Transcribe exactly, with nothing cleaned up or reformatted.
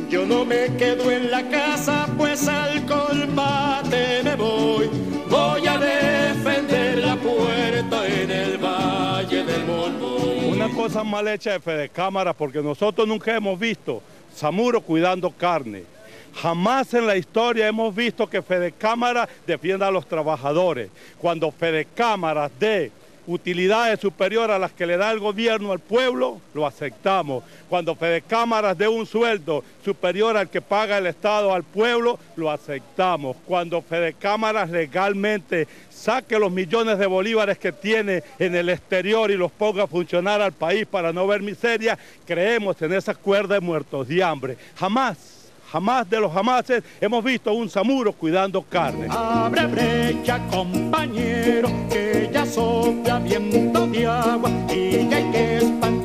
Yo no me quedo en la casa, pues al combate me voy. Voy a defender la puerta en el Valle del Monmuy. Una cosa mal hecha de Fedecámara, porque nosotros nunca hemos visto Samuro cuidando carne. Jamás en la historia hemos visto que Fedecámara defienda a los trabajadores. Cuando Fedecámara dé utilidades superiores a las que le da el gobierno al pueblo, lo aceptamos. Cuando Fedecámara dé un sueldo superior al que paga el Estado al pueblo, lo aceptamos. Cuando Fedecámara legalmente saque los millones de bolívares que tiene en el exterior y los ponga a funcionar al país para no ver miseria, creemos en esa cuerda de muertos de hambre. Jamás. Jamás de los jamases hemos visto a un Samuro cuidando carne. Abre brecha, compañero, que ya sopla viento de agua y que hay que espantar